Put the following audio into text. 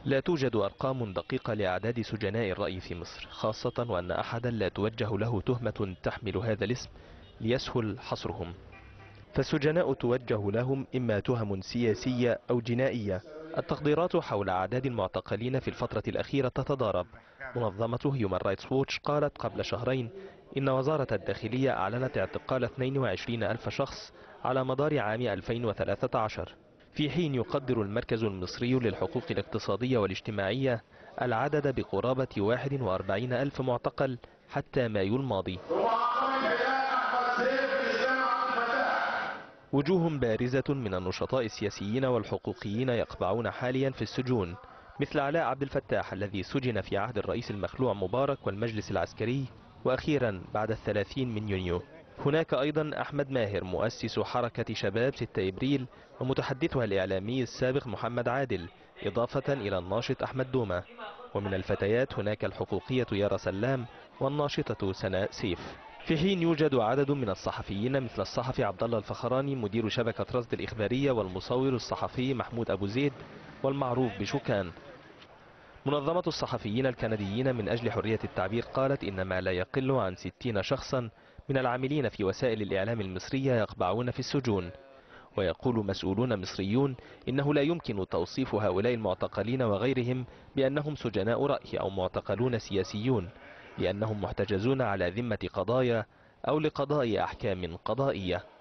لا توجد أرقام دقيقة لأعداد سجناء الرأي في مصر، خاصة وأن أحدا لا توجه له تهمة تحمل هذا الاسم ليسهل حصرهم. فالسجناء توجه لهم إما تهم سياسية أو جنائية. التقديرات حول أعداد المعتقلين في الفترة الأخيرة تتضارب. منظمة هيومان رايتس ووتش قالت قبل شهرين إن وزارة الداخلية أعلنت اعتقال 22 ألف شخص على مدار عام 2013، في حين يقدر المركز المصري للحقوق الاقتصادية والاجتماعية العدد بقرابة 41 ألف معتقل حتى مايو الماضي. وجوه بارزة من النشطاء السياسيين والحقوقيين يقبعون حاليا في السجون، مثل علاء عبد الفتاح الذي سجن في عهد الرئيس المخلوع مبارك والمجلس العسكري، وأخيرا بعد 30 من يونيو. هناك أيضا أحمد ماهر مؤسس حركة شباب 6 إبريل ومتحدثها الإعلامي السابق محمد عادل، إضافة إلى الناشط أحمد دومة. ومن الفتيات هناك الحقوقية يارا سلام والناشطة سناء سيف. في حين يوجد عدد من الصحفيين مثل الصحفي عبد الله الفخراني مدير شبكة رصد الإخبارية والمصور الصحفي محمود أبو زيد والمعروف بشوكان. منظمة الصحفيين الكنديين من أجل حرية التعبير قالت إن ما لا يقل عن 60 شخصا من العاملين في وسائل الإعلام المصرية يقبعون في السجون. ويقول مسؤولون مصريون إنه لا يمكن توصيف هؤلاء المعتقلين وغيرهم بأنهم سجناء رأي أو معتقلون سياسيون، لأنهم محتجزون على ذمة قضايا أو لقضاء أحكام قضائية.